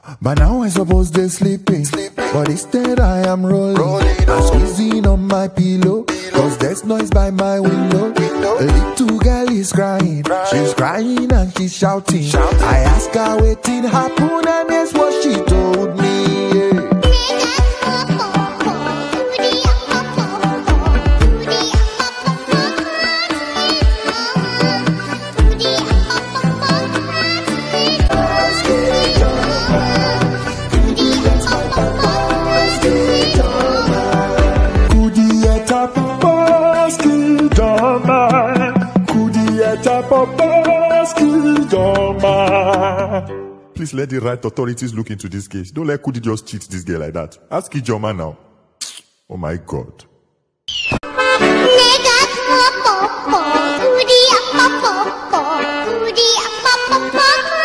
But now I suppose they're sleeping. But instead I am rolling. I'm squeezing on my pillow, cause there's noise by my window. A little girl is crying. She's crying and she's shouting. I ask her wetin happen, and guess what she told me. Please let the right authorities look into this case. Don't let Kudi just cheat this girl like that. Ask Ijoma now. Oh my God. Kudi